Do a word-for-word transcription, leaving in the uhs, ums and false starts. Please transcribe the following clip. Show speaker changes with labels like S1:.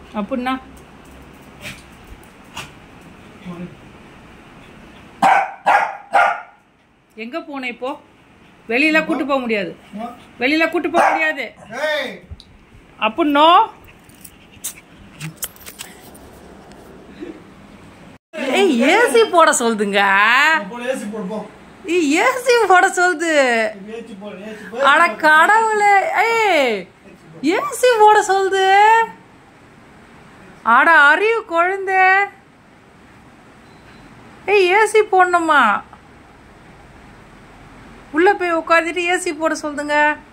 S1: அப்படின்னா எங்க போன இப்போ? வெளியில கூட்டு போக முடியாது, வெளியில கூட்டு போக முடியாது அப்படின்னோ. ஏய் ஏசி போட சொல்லுதுங்க, ஏசி போட சொல்லுது. அட கடவுளே, ஏய் ஏசி போட சொல்லுது. அட அறிவு குழந்தை, ஏய் ஏசி போடணுமா? உள்ள போய் உட்காந்துட்டு ஏசி போட சொல்லுதுங்க.